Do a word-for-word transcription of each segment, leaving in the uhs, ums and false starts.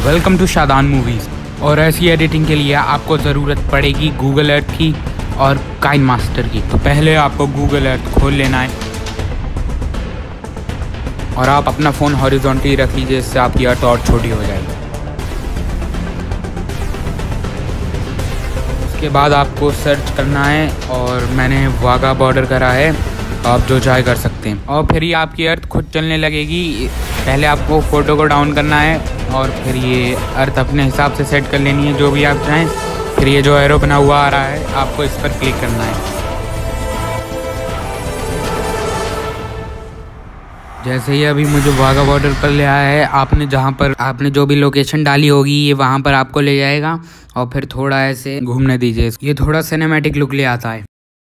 Welcome to Shadan movies. और ऐसी editing के लिए आपको ज़रूरत पड़ेगी गूगल अर्थ की और काइनमास्टर की। तो पहले आपको गूगल अर्थ खोल लेना है और आप अपना फ़ोन हॉरिजॉन्टली रख लीजिए, इससे आपकी अर्थ और छोटी हो जाएगी। उसके बाद आपको सर्च करना है और मैंने वाघा बॉर्डर करा है, आप जो चाहे कर सकते हैं। और फिर ये आपकी अर्थ खुद चलने लगेगी। पहले आपको फ़ोटो को डाउन करना है और फिर ये अर्थ अपने हिसाब से सेट कर लेनी है जो भी आप चाहें। फिर ये जो एरो बना हुआ आ रहा है आपको इस पर क्लिक करना है। जैसे ही अभी मुझे वाघा बॉर्डर पर ले आया है, आपने जहाँ पर आपने जो भी लोकेशन डाली होगी ये वहाँ पर आपको ले जाएगा और फिर थोड़ा ऐसे घूमने दीजिए। ये थोड़ा सिनेमैटिक लुक ले आता है।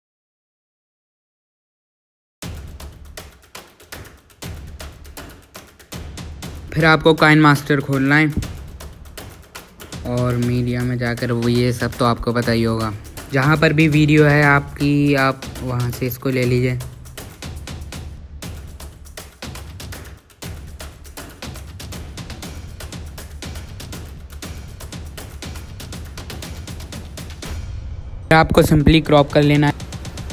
फिर आपको काइनमास्टर खोलना है और मीडिया में जाकर वो ये सब तो आपको पता ही होगा। जहाँ पर भी वीडियो है आपकी, आप वहाँ से इसको ले लीजिए। आपको सिंपली क्रॉप कर लेना है।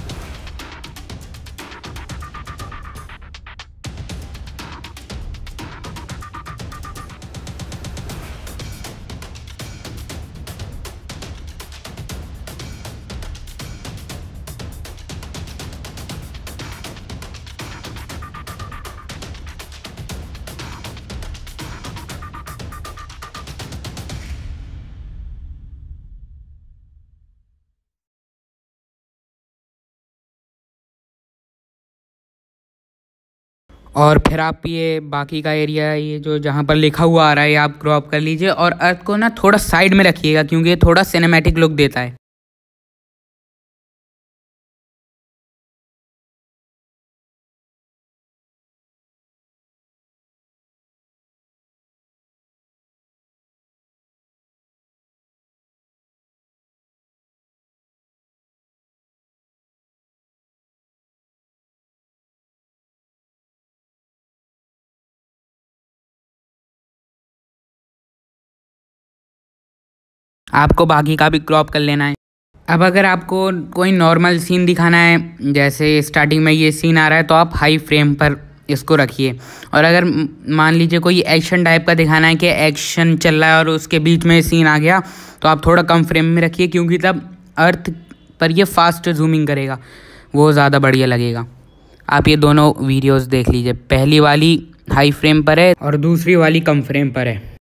और फिर आप ये बाकी का एरिया, ये जो जहाँ पर लिखा हुआ आ रहा है, आप क्रॉप कर लीजिए और अर्थ को ना थोड़ा साइड में रखिएगा क्योंकि ये थोड़ा सिनेमैटिक लुक देता है। आपको बाकी का भी क्रॉप कर लेना है। अब अगर आपको कोई नॉर्मल सीन दिखाना है, जैसे स्टार्टिंग में ये सीन आ रहा है, तो आप हाई फ्रेम पर इसको रखिए। और अगर मान लीजिए कोई एक्शन टाइप का दिखाना है कि एक्शन चल रहा है और उसके बीच में सीन आ गया, तो आप थोड़ा कम फ्रेम में रखिए क्योंकि तब अर्थ पर ये फास्ट जूमिंग करेगा, वो ज़्यादा बढ़िया लगेगा। आप ये दोनों वीडियोज़ देख लीजिए, पहली वाली हाई फ्रेम पर है और दूसरी वाली कम फ्रेम पर है।